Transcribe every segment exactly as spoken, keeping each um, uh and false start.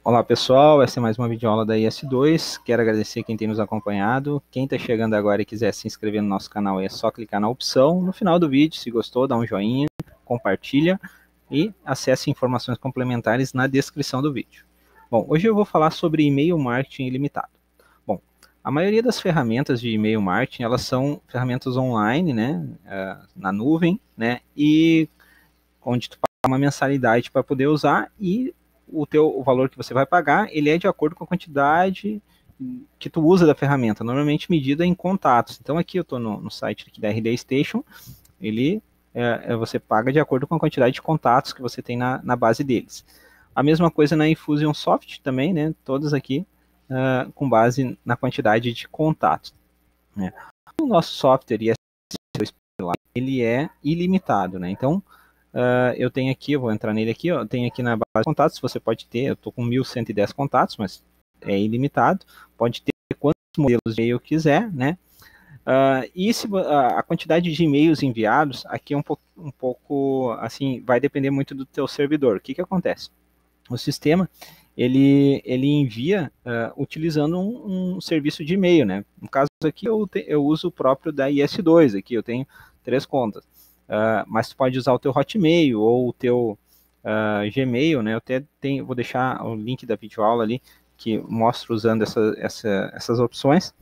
Olá pessoal, essa é mais uma videoaula da I S dois, quero agradecer quem tem nos acompanhado, quem está chegando agora e quiser se inscrever no nosso canal é só clicar na opção, no final do vídeo, se gostou, dá um joinha, compartilha e acesse informações complementares na descrição do vídeo. Bom, hoje eu vou falar sobre e-mail marketing ilimitado. Bom, a maioria das ferramentas de e-mail marketing, elas são ferramentas online, né, na nuvem, né, e onde tu paga uma mensalidade para poder usar e o teu o valor que você vai pagar, ele é de acordo com a quantidade que tu usa da ferramenta, normalmente medida em contatos. Então aqui eu estou no, no site aqui da R D Station, ele é, você paga de acordo com a quantidade de contatos que você tem na, na base deles. A mesma coisa na Infusionsoft também, né? Todas aqui uh, com base na quantidade de contatos. Né? O nosso software I S dois ele é ilimitado, né? Então Uh, eu tenho aqui, eu vou entrar nele aqui, ó, eu tenho aqui na base de contatos, você pode ter, eu estou com mil cento e dez contatos, mas é ilimitado, pode ter quantos modelos de e-mail quiser, né? Uh, e se, uh, a quantidade de e-mails enviados, aqui é um pouco, um pouco, assim, vai depender muito do teu servidor. O que que acontece? O sistema, ele, ele envia uh, utilizando um, um serviço de e-mail, né? No caso aqui, eu, te, eu uso o próprio da I S dois, aqui eu tenho três contas. Uh, mas tu pode usar o teu Hotmail ou o teu uh, Gmail, né? Eu até tenho, vou deixar o link da videoaula ali que mostra usando essa, essa, essas opções.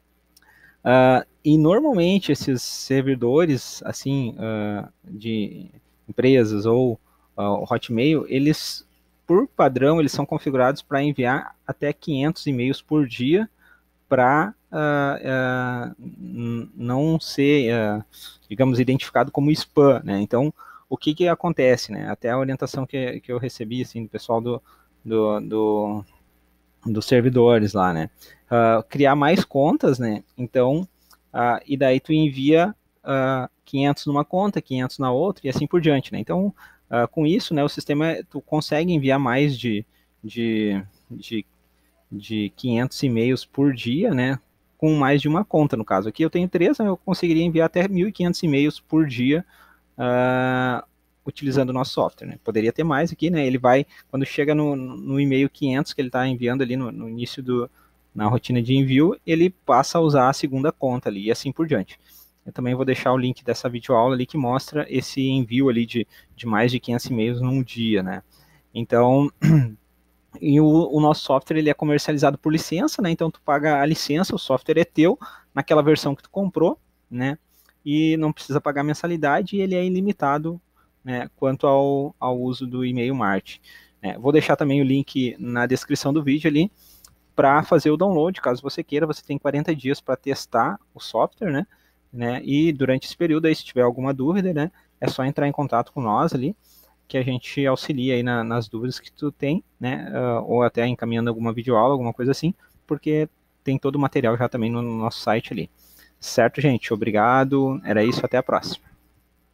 Uh, e normalmente esses servidores, assim, uh, de empresas ou uh, Hotmail, eles, por padrão, eles são configurados para enviar até quinhentos e-mails por dia para uh, uh, não ser, uh, digamos, identificado como spam, né? Então, o que que acontece, né? Até a orientação que, que eu recebi, assim, do pessoal do, do, do dos servidores lá, né? Uh, criar mais contas, né? Então, uh, e daí tu envia uh, quinhentos numa conta, quinhentos na outra e assim por diante, né? Então, uh, com isso, né, o sistema, tu consegue enviar mais de, de, de de quinhentos e-mails por dia, né, com mais de uma conta, no caso. Aqui eu tenho três, eu conseguiria enviar até mil e quinhentos e-mails por dia uh, utilizando o nosso software, né. Poderia ter mais aqui, né, ele vai, quando chega no, no e-mail quinhentos que ele está enviando ali no, no início do, na rotina de envio, ele passa a usar a segunda conta ali, e assim por diante. Eu também vou deixar o link dessa videoaula ali que mostra esse envio ali de, de mais de quinhentos e-mails num dia, né. Então, e o, o nosso software ele é comercializado por licença, né? Então tu paga a licença, o software é teu naquela versão que tu comprou, né? E não precisa pagar mensalidade e ele é ilimitado, né? Quanto ao, ao uso do e-mail marketing. Né? Vou deixar também o link na descrição do vídeo ali para fazer o download, caso você queira. Você tem quarenta dias para testar o software, né? né? E durante esse período aí, se tiver alguma dúvida, né? É só entrar em contato com nós ali, que a gente auxilia aí na, nas dúvidas que tu tem, né, uh, ou até encaminhando alguma videoaula, alguma coisa assim, porque tem todo o material já também no nosso site ali. Certo, gente? Obrigado. Era isso, até a próxima.